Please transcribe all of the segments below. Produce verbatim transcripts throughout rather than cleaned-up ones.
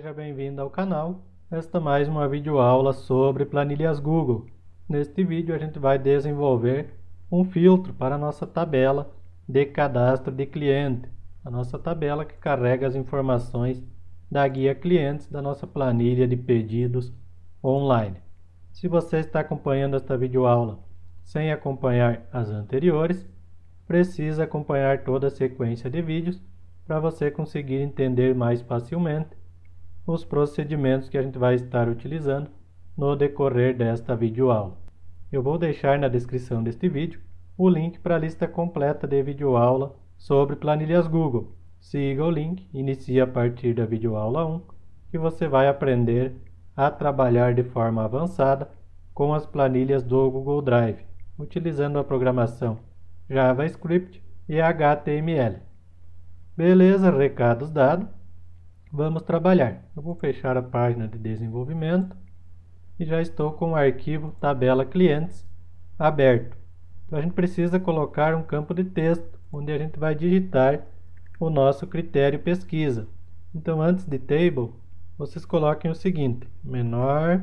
seja bem-vindo ao canal. Esta é mais uma videoaula sobre planilhas Google. Neste vídeo a gente vai desenvolver um filtro para a nossa tabela de cadastro de cliente. A nossa tabela que carrega as informações da guia clientes da nossa planilha de pedidos online. Se você está acompanhando esta videoaula sem acompanhar as anteriores, precisa acompanhar toda a sequência de vídeos para você conseguir entender mais facilmente os procedimentos que a gente vai estar utilizando no decorrer desta videoaula. Eu vou deixar na descrição deste vídeo o link para a lista completa de videoaula sobre planilhas Google. Siga o link, inicie a partir da videoaula um, que você vai aprender a trabalhar de forma avançada com as planilhas do Google Drive, utilizando a programação JavaScript e H T M L. Beleza, recados dados. Vamos trabalhar. Eu vou fechar a página de desenvolvimento e já estou com o arquivo tabela clientes aberto. Então a gente precisa colocar um campo de texto onde a gente vai digitar o nosso critério pesquisa. Então antes de table, vocês coloquem o seguinte: menor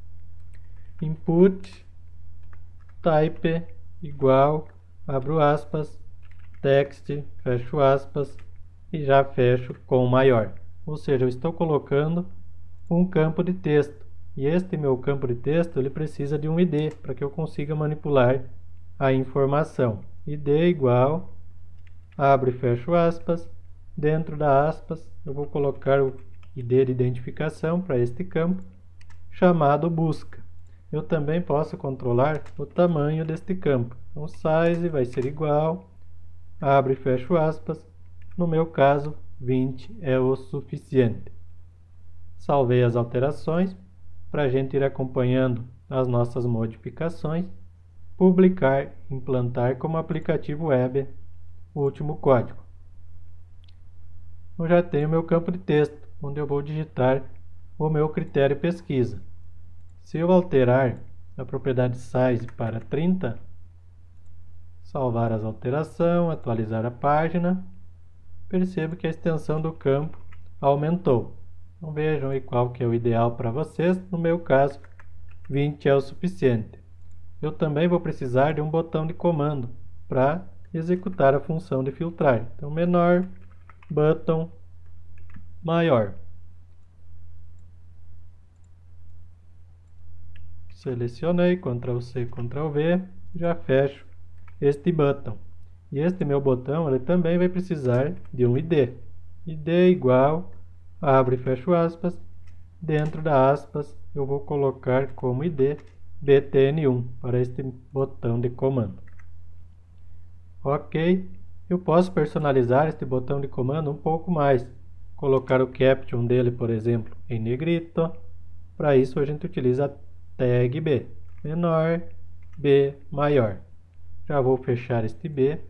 input type igual, abro aspas, text, fecho aspas e já fecho com maior. Ou seja, eu estou colocando um campo de texto. E este meu campo de texto ele precisa de um I D para que eu consiga manipular a informação. I D igual, abro e fecho aspas. Dentro da aspas, eu vou colocar o I D de identificação para este campo, chamado busca. Eu também posso controlar o tamanho deste campo. Então, size vai ser igual, abro e fecho aspas. No meu caso, vinte é o suficiente. Salvei as alterações para a gente ir acompanhando as nossas modificações. Publicar, implantar como aplicativo web, o último código. Eu já tenho meu campo de texto, onde eu vou digitar o meu critério pesquisa. Se eu alterar a propriedade size para trinta, salvar as alterações, atualizar a página, percebo que a extensão do campo aumentou. Então vejam aí qual que é o ideal para vocês. No meu caso, vinte é o suficiente. Eu também vou precisar de um botão de comando para executar a função de filtrar. Então menor, button, maior. Selecionei, control C, control V, já fecho este botão. E este meu botão ele também vai precisar de um I D. I D igual, abro e fecho aspas. Dentro da aspas eu vou colocar como I D B T N um para este botão de comando. Ok, eu posso personalizar este botão de comando um pouco mais. Colocar o caption dele, por exemplo, em negrito. Para isso a gente utiliza a tag B, menor, B maior. Já vou fechar este B.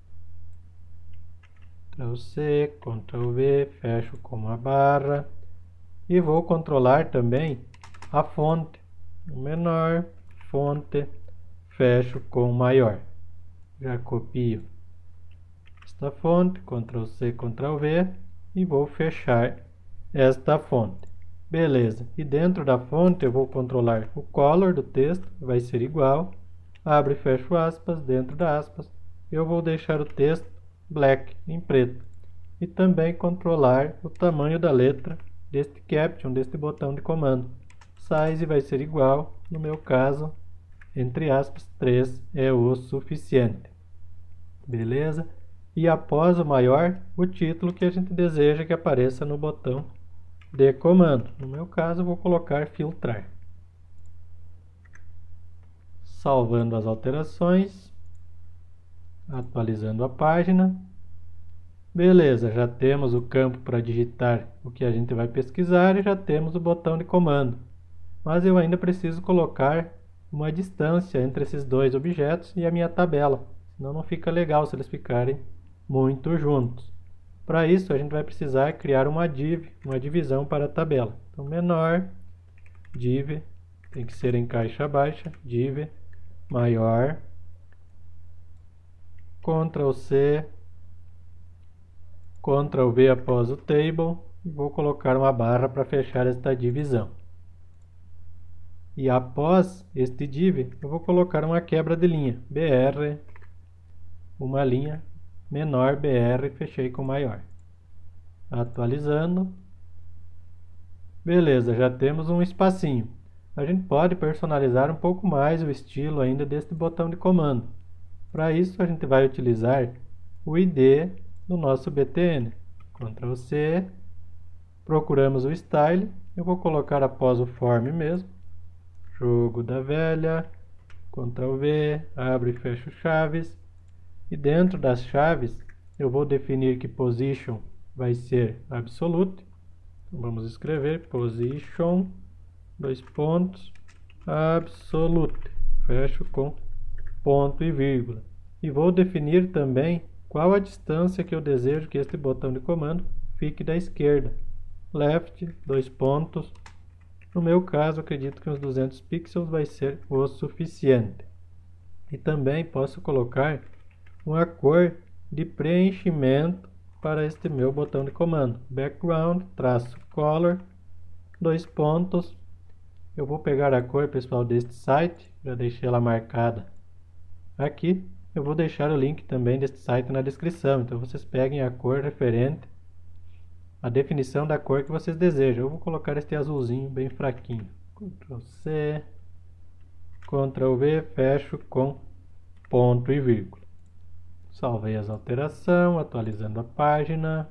control C, control V, fecho com uma barra. E vou controlar também a fonte. Menor, fonte, fecho com maior. Já copio esta fonte, control C, control V. E vou fechar esta fonte. Beleza. E dentro da fonte eu vou controlar o color do texto. Vai ser igual. Abro e fecho aspas. Dentro da aspas eu vou deixar o texto black, em preto. E também controlar o tamanho da letra deste caption, deste botão de comando. Size vai ser igual, no meu caso, entre aspas, três é o suficiente. Beleza? E após o maior, o título que a gente deseja que apareça no botão de comando. No meu caso, eu vou colocar filtrar. Salvando as alterações. Atualizando a página. Beleza, já temos o campo para digitar o que a gente vai pesquisar e já temos o botão de comando. Mas eu ainda preciso colocar uma distância entre esses dois objetos e a minha tabela. Senão não fica legal se eles ficarem muito juntos. Para isso a gente vai precisar criar uma div, uma divisão para a tabela. Então menor, div, tem que ser em caixa baixa, div, maior, control C, control V após o table, e vou colocar uma barra para fechar esta divisão. E após este div, eu vou colocar uma quebra de linha, br, uma linha menor, br, fechei com maior. Atualizando. Beleza, já temos um espacinho. A gente pode personalizar um pouco mais o estilo ainda deste botão de comando. Para isso, a gente vai utilizar o I D do nosso B T N. control C, procuramos o Style, eu vou colocar após o Form mesmo. Jogo da velha, control V, abre e fecha chaves. E dentro das chaves, eu vou definir que Position vai ser Absolute. Então, vamos escrever Position, dois pontos, Absolute. Fecho com ponto e vírgula. E vou definir também qual a distância que eu desejo que este botão de comando fique da esquerda. Left, dois pontos. No meu caso, acredito que uns duzentos pixels vai ser o suficiente. E também posso colocar uma cor de preenchimento para este meu botão de comando. Background, traço color, dois pontos. Eu vou pegar a cor, pessoal, deste site, já deixei ela marcada aqui. Eu vou deixar o link também deste site na descrição, então vocês peguem a cor referente à definição da cor que vocês desejam. Eu vou colocar este azulzinho bem fraquinho. control C, control V, fecho com ponto e vírgula. Salvei as alterações, atualizando a página.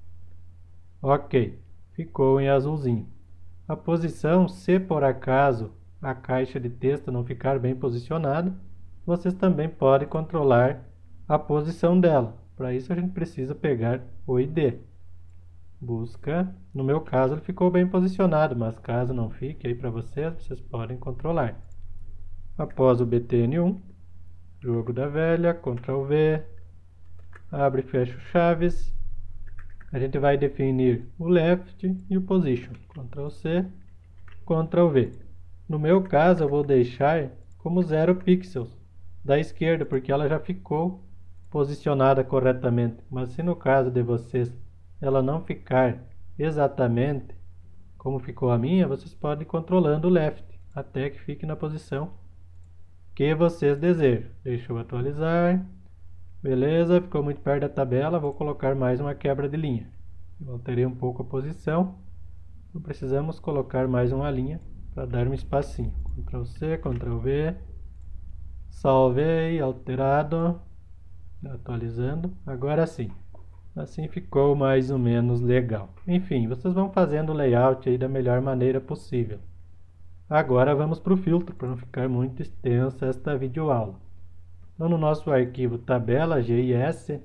Ok, ficou em azulzinho. A posição, se por acaso a caixa de texto não ficar bem posicionada, vocês também podem controlar a posição dela. Para isso a gente precisa pegar o I D. Busca, no meu caso ele ficou bem posicionado, mas caso não fique aí para vocês, vocês podem controlar. Após o B T N um, jogo da velha, control V, abre e fecha chaves. A gente vai definir o left e o position. control C, control V. No meu caso eu vou deixar como zero pixels da esquerda, porque ela já ficou posicionada corretamente. Mas se no caso de vocês ela não ficar exatamente como ficou a minha, vocês podem ir controlando o left até que fique na posição que vocês desejam. Deixa eu atualizar. Beleza, ficou muito perto da tabela, vou colocar mais uma quebra de linha. Eu alterei um pouco a posição, então precisamos colocar mais uma linha para dar um espacinho. control C, control V, salvei, alterado, atualizando, agora sim. Assim ficou mais ou menos legal. Enfim, vocês vão fazendo o layout aí da melhor maneira possível. Agora vamos para o filtro, para não ficar muito extensa esta videoaula. Então, no nosso arquivo tabela.gis,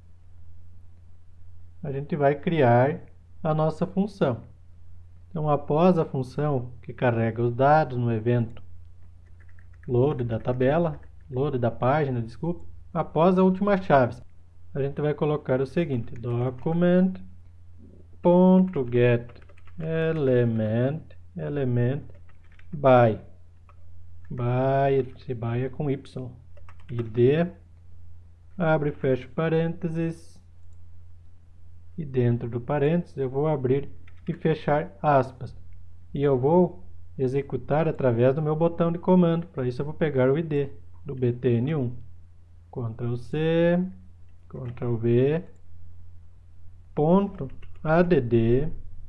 a gente vai criar a nossa função. Então, após a função que carrega os dados no evento load da tabela, load da página, desculpa, após a última chave, a gente vai colocar o seguinte: document.getElement element by, by, esse by é com Y, I D, abre e fecha parênteses, e dentro do parênteses eu vou abrir e fechar aspas, e eu vou executar através do meu botão de comando. Para isso eu vou pegar o I D do B T N um, control C, control V, ponto, add,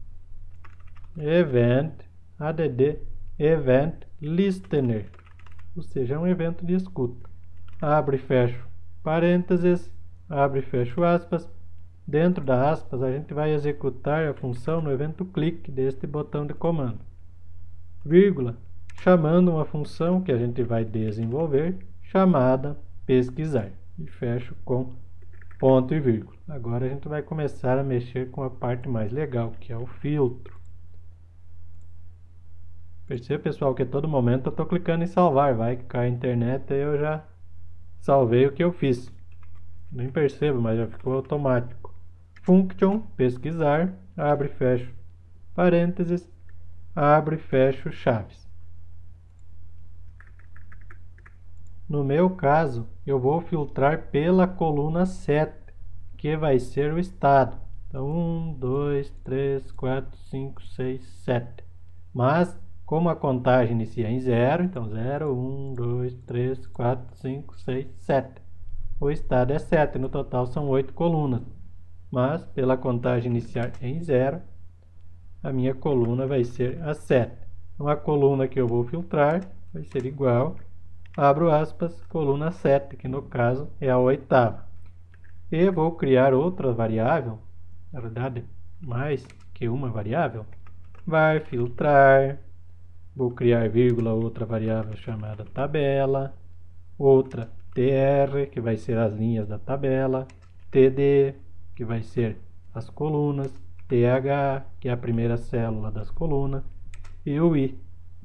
event, add, event listener, ou seja, é um evento de escuta. Abre e fecho parênteses, abre e fecho aspas. Dentro da aspas a gente vai executar a função no evento click deste botão de comando. Vírgula, chamando uma função que a gente vai desenvolver, chamada pesquisar. E fecho com ponto e vírgula. Agora a gente vai começar a mexer com a parte mais legal, que é o filtro. Perceba, pessoal, que a todo momento eu estou clicando em salvar. Vai que cai a internet e eu já salvei o que eu fiz. Nem percebo, mas já ficou automático. Function, pesquisar, abre e fecho parênteses, abre e fecho chaves. No meu caso, eu vou filtrar pela coluna sete, que vai ser o estado. Então, um, dois, três, quatro, cinco, seis, sete. Mas, como a contagem inicia em zero, então zero, um, dois, três, quatro, cinco, seis, sete. O estado é sete, no total são oito colunas. Mas, pela contagem iniciar em zero, a minha coluna vai ser a sete. Então, a coluna que eu vou filtrar vai ser igual, abro aspas, coluna sete, que no caso é a oitava. E vou criar outra variável, na verdade, mais que uma variável. Var filtrar, vou criar vírgula, outra variável chamada tabela, outra tr, que vai ser as linhas da tabela, td, que vai ser as colunas, th, que é a primeira célula das colunas, e o i.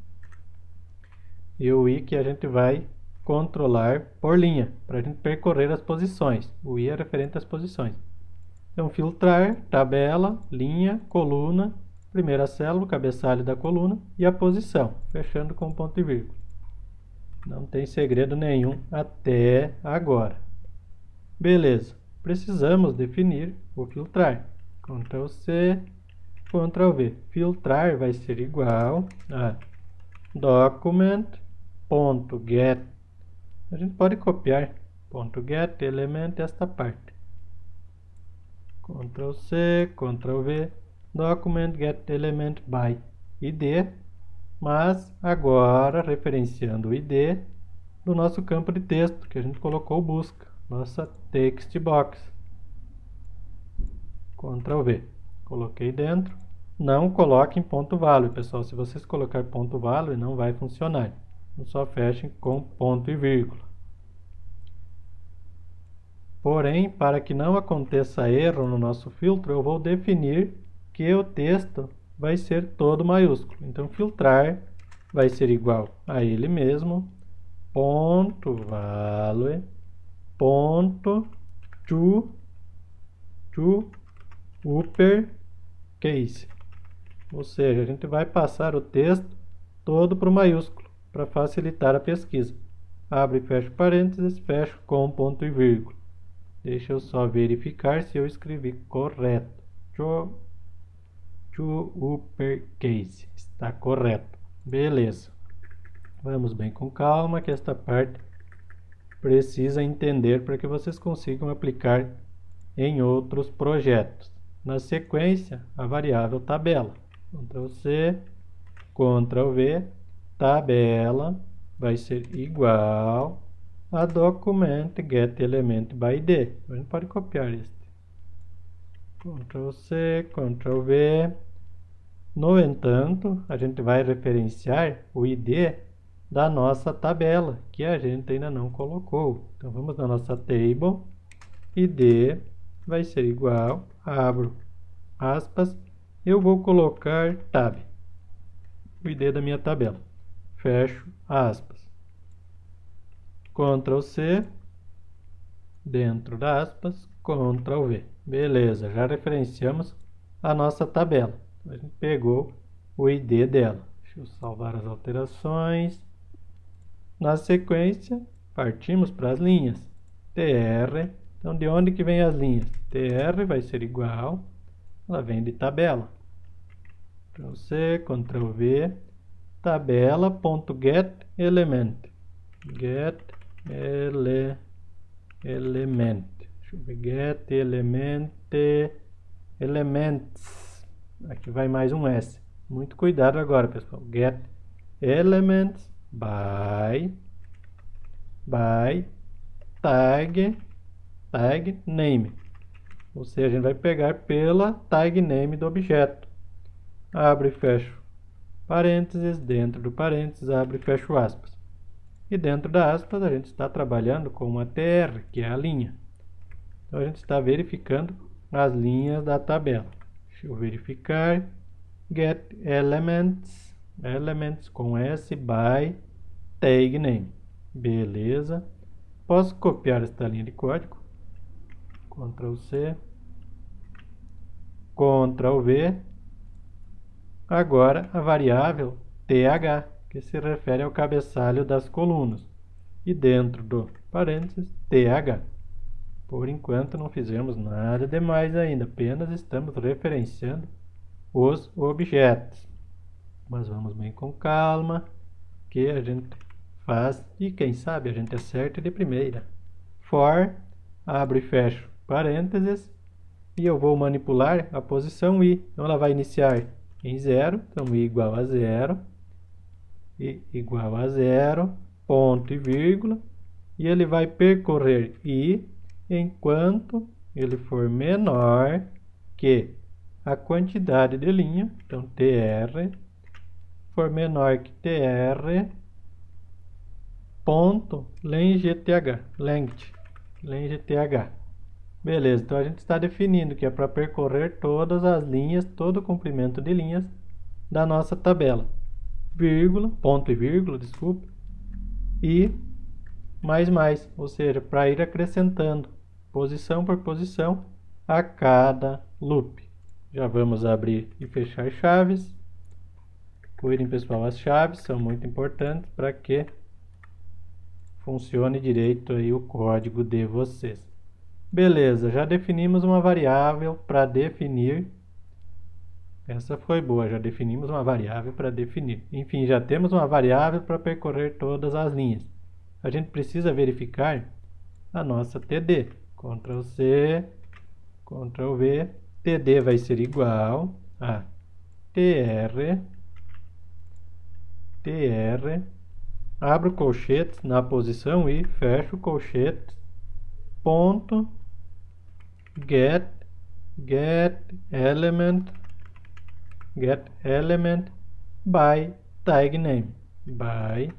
E o i que a gente vai controlar por linha, para a gente percorrer as posições. O i é referente às posições. Então, filtrar, tabela, linha, coluna, primeira célula, cabeçalho da coluna e a posição, fechando com ponto e vírgula. Não tem segredo nenhum até agora. Beleza, precisamos definir o filtrar. Ctrl C, Ctrl V. Filtrar vai ser igual a document.get. A gente pode copiar .get element esta parte. Ctrl C, Ctrl V, document get element by I D, mas agora referenciando o I D do nosso campo de texto que a gente colocou busca, nossa text box. Ctrl V, coloquei dentro. Não coloquem ponto value, pessoal. Se vocês colocar ponto value, não vai funcionar. Só fechem com ponto e vírgula. Porém, para que não aconteça erro no nosso filtro, eu vou definir que o texto vai ser todo maiúsculo. Então, filtrar vai ser igual a ele mesmo, ponto value, ponto to, to uppercase. Ou seja, a gente vai passar o texto todo para o maiúsculo, para facilitar a pesquisa. Abre e fecha parênteses, fecho com ponto e vírgula. Deixa eu só verificar se eu escrevi correto. To, to uppercase. Está correto. Beleza. Vamos bem com calma, que esta parte precisa entender para que vocês consigam aplicar em outros projetos. Na sequência, a variável tabela. Ctrl C, Ctrl V, tabela vai ser igual a document get element by I D. A gente pode copiar este. Ctrl C, Ctrl V. No entanto, a gente vai referenciar o I D da nossa tabela, que a gente ainda não colocou. Então, vamos na nossa table. I D vai ser igual, abro aspas, eu vou colocar tab, o I D da minha tabela. Fecho aspas. Ctrl C, dentro das aspas, Ctrl V. Beleza, já referenciamos a nossa tabela. A gente pegou o I D dela. Deixa eu salvar as alterações. Na sequência, partimos para as linhas. Tr. Então, de onde que vem as linhas? Tr vai ser igual, ela vem de tabela. Ctrl C, Ctrl V, tabela.get element. Get ele, element. Deixa eu ver, get element, elements. Aqui vai mais um S. Muito cuidado agora, pessoal. Get elements by, by tag, tag name. Ou seja, a gente vai pegar pela tag name do objeto. Abre e fecho parênteses, dentro do parênteses, abre e fecho aspas. E dentro da aspas, a gente está trabalhando com uma tr, que é a linha. Então, a gente está verificando as linhas da tabela. Deixa eu verificar. Get elements, elements com S, by tag name. Beleza. Posso copiar esta linha de código. Ctrl C. Ctrl V. Agora, a variável th, que se refere ao cabeçalho das colunas. E dentro do parênteses, th. Por enquanto não fizemos nada demais ainda, apenas estamos referenciando os objetos. Mas vamos bem com calma, que a gente faz e quem sabe a gente acerte de primeira. For, abro e fecho parênteses, e eu vou manipular a posição i. Então ela vai iniciar em zero, então i igual a zero, i igual a zero, ponto e vírgula, e ele vai percorrer i enquanto ele for menor que a quantidade de linha, então tr, for menor que tr, ponto length, length, length. Beleza, então a gente está definindo que é para percorrer todas as linhas, todo o comprimento de linhas da nossa tabela. Vírgula, ponto e vírgula, desculpa, e mais mais, ou seja, para ir acrescentando posição por posição a cada loop. Já vamos abrir e fechar chaves. Cuidem, pessoal, as chaves são muito importantes para que funcione direito aí o código de vocês. Beleza, já definimos uma variável para definir. Essa foi boa, já definimos uma variável para definir. Enfim, já temos uma variável para percorrer todas as linhas. A gente precisa verificar a nossa T D. Ctrl C, Ctrl V. T D vai ser igual a tr, tr, abro colchetes na posição i, fecho colchetes, ponto, get, get element, get element by tag name, by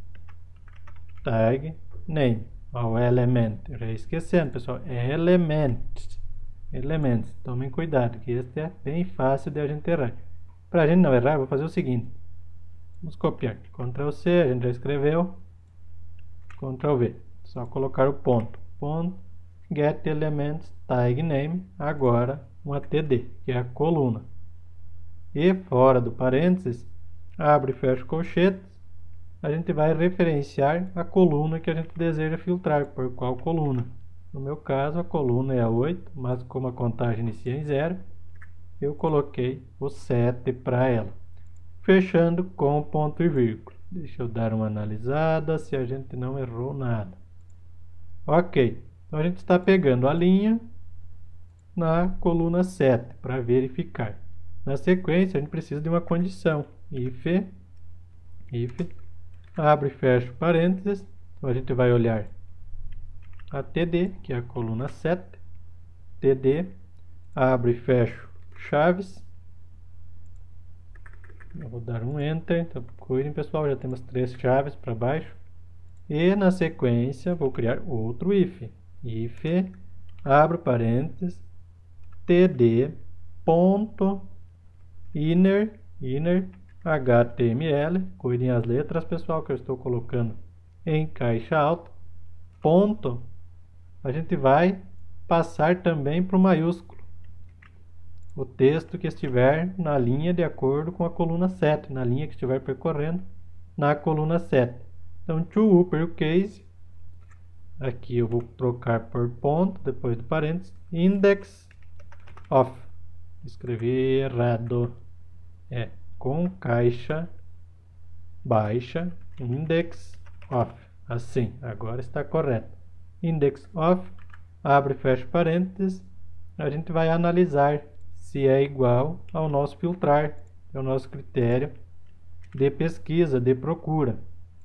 tag name, o element, eu já esquecendo, pessoal, é elements, elementos, tomem cuidado, que este é bem fácil de a gente errar. Para a gente não errar, eu vou fazer o seguinte, vamos copiar, Ctrl C, a gente já escreveu, Ctrl V, só colocar o ponto, ponto, get elements tag name, agora uma T D, que é a coluna. E fora do parênteses, abre e fecha colchetes, a gente vai referenciar a coluna que a gente deseja filtrar, por qual coluna. No meu caso, a coluna é a oito, mas como a contagem inicia em zero, eu coloquei o sete para ela. Fechando com ponto e vírgula. Deixa eu dar uma analisada se a gente não errou nada. Ok, então a gente está pegando a linha na coluna sete para verificar. Na sequência, a gente precisa de uma condição. If, if, abre e fecha parênteses. Então a gente vai olhar a T D, que é a coluna sete. T D, abre e fecha chaves. Eu vou dar um Enter. Então, cuidem, pessoal, já temos três chaves para baixo. E na sequência, vou criar outro if. If, abre parênteses, td, ponto, inner, inner, html. Cuidem as letras, pessoal, que eu estou colocando em caixa alta. Ponto, a gente vai passar também para o maiúsculo o texto que estiver na linha de acordo com a coluna sete, na linha que estiver percorrendo na coluna sete. Então, to uppercase, aqui eu vou trocar por ponto, depois do parênteses, index of, escrevi errado, é com caixa baixa, index of, assim, agora está correto. Index of, abre e fecha parênteses, a gente vai analisar se é igual ao nosso filtrar, é o nosso critério de pesquisa, de procura.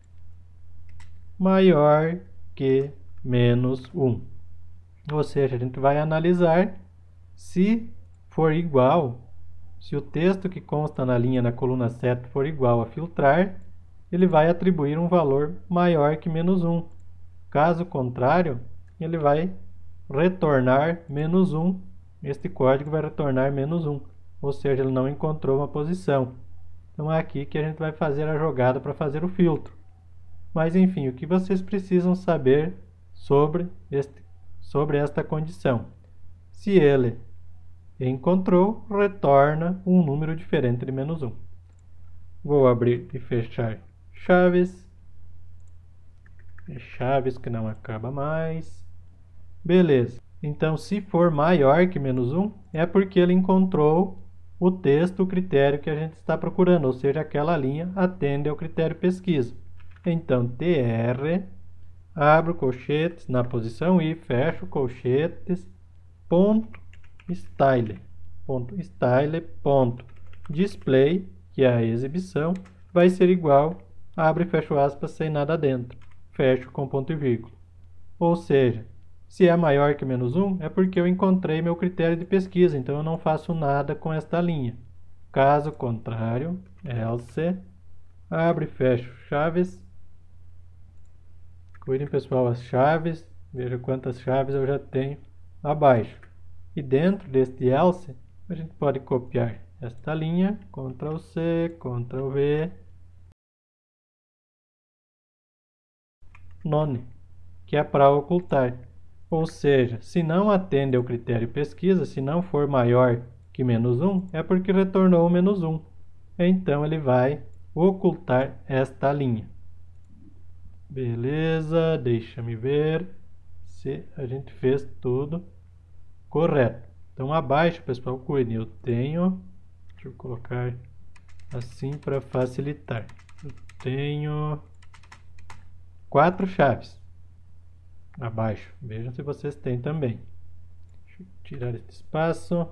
Maior que menos um. Ou seja, a gente vai analisar se for igual, se o texto que consta na linha na coluna sete for igual a filtrar, ele vai atribuir um valor maior que menos um. Caso contrário, ele vai retornar menos um. Este código vai retornar menos um, ou seja, ele não encontrou uma posição. Então é aqui que a gente vai fazer a jogada para fazer o filtro. Mas enfim, o que vocês precisam saber sobre, este, sobre esta condição? Se ele encontrou, retorna um número diferente de menos um. Vou abrir e fechar chaves. Chaves que não acaba mais. Beleza. Então, se for maior que menos um, é porque ele encontrou o texto, o critério que a gente está procurando, ou seja, aquela linha atende ao critério pesquisa. Então, tr, abro colchetes na posição i, fecho colchetes, ponto, style, ponto, style, ponto, display, que é a exibição, vai ser igual, abre e fecho aspas sem nada dentro, fecho com ponto e vírgula. Ou seja, se é maior que menos um, é porque eu encontrei meu critério de pesquisa, então eu não faço nada com esta linha. Caso contrário, else, abre e fecho chaves. Cuidem, pessoal, as chaves, veja quantas chaves eu já tenho abaixo. E dentro deste else, a gente pode copiar esta linha, control C, control V, none, que é para ocultar. Ou seja, se não atende ao critério pesquisa, se não for maior que menos um, é porque retornou menos um. Então, ele vai ocultar esta linha. Beleza, deixa-me ver se a gente fez tudo correto. Então, abaixo, pessoal, cuidem, eu tenho, deixa eu colocar assim para facilitar. Eu tenho quatro chaves abaixo. Vejam se vocês têm também. Deixa eu tirar este espaço.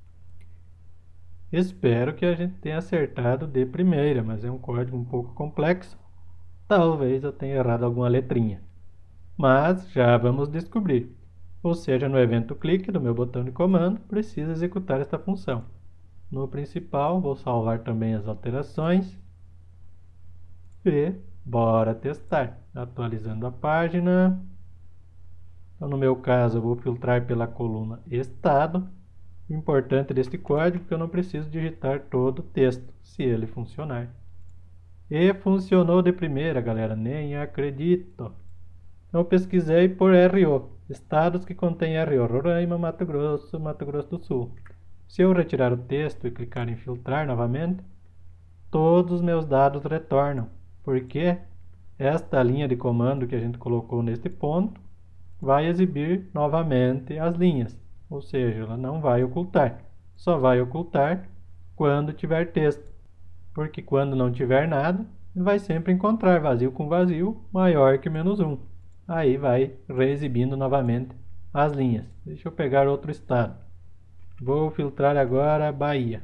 Espero que a gente tenha acertado de primeira, mas é um código um pouco complexo. Talvez eu tenha errado alguma letrinha. Mas já vamos descobrir. Ou seja, no evento clique do meu botão de comando, precisa executar esta função. No principal, vou salvar também as alterações. E bora testar. Atualizando a página. Então, no meu caso, eu vou filtrar pela coluna estado. O importante deste código é que eu não preciso digitar todo o texto, se ele funcionar. E funcionou de primeira, galera, nem acredito. Então, eu pesquisei por R O, estados que contêm R O, Roraima, Mato Grosso, Mato Grosso do Sul. Se eu retirar o texto e clicar em filtrar novamente, todos os meus dados retornam, porque esta linha de comando que a gente colocou neste ponto vai exibir novamente as linhas, ou seja, ela não vai ocultar, só vai ocultar quando tiver texto, porque quando não tiver nada, vai sempre encontrar vazio com vazio maior que menos um. Aí vai reexibindo novamente as linhas. Deixa eu pegar outro estado. Vou filtrar agora Bahia.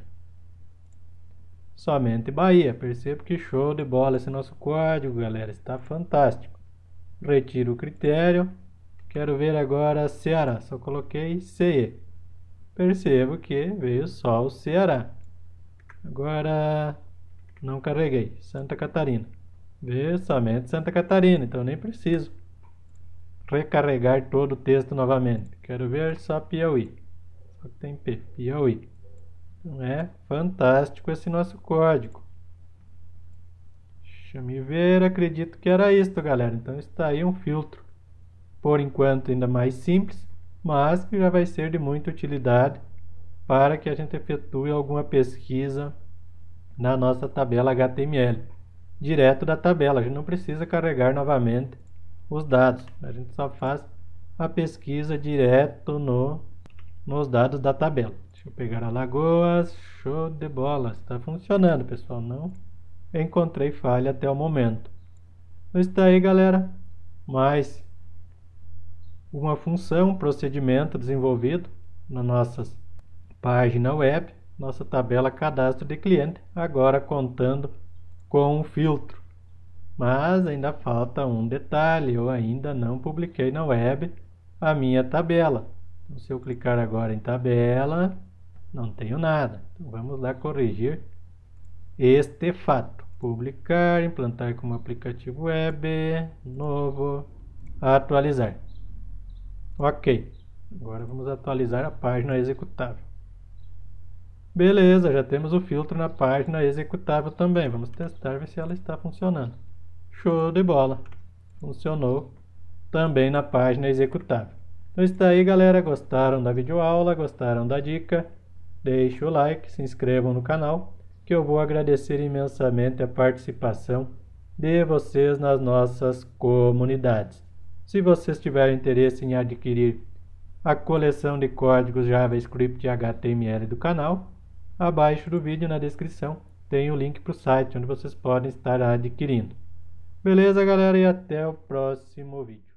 Somente Bahia. Percebo que show de bola esse nosso código, galera. Está fantástico. Retiro o critério. Quero ver agora Ceará. Só coloquei C E. Percebo que veio só o Ceará. Agora não carreguei. Santa Catarina. Veio somente Santa Catarina. Então nem preciso recarregar todo o texto novamente. Quero ver só Piauí. Só que tem P. Piauí. Então é fantástico esse nosso código. Deixa eu ver. Acredito que era isto, galera. Então está aí um filtro. Por enquanto ainda mais simples, mas que já vai ser de muita utilidade para que a gente efetue alguma pesquisa na nossa tabela H T M L. Direto da tabela, a gente não precisa carregar novamente os dados, a gente só faz a pesquisa direto no, nos dados da tabela. Deixa eu pegar Alagoas, show de bola, está funcionando, pessoal, não encontrei falha até o momento. Então está aí, galera, mais uma função, um procedimento desenvolvido na nossa página web, nossa tabela cadastro de cliente, agora contando com um filtro. Mas ainda falta um detalhe, eu ainda não publiquei na web a minha tabela. Então, se eu clicar agora em tabela, não tenho nada. Então, vamos lá corrigir este fato. Publicar, implantar como aplicativo web, novo, atualizar. Ok, agora vamos atualizar a página executável. Beleza, já temos o filtro na página executável também. Vamos testar, ver se ela está funcionando. Show de bola! Funcionou também na página executável. Então está aí, galera. Gostaram da videoaula? Gostaram da dica? Deixe o like, se inscrevam no canal, que eu vou agradecer imensamente a participação de vocês nas nossas comunidades. Se vocês tiverem interesse em adquirir a coleção de códigos JavaScript e H T M L do canal. Abaixo do vídeo, na descrição, tem o link para o site onde vocês podem estar adquirindo. Beleza, galera? E até o próximo vídeo.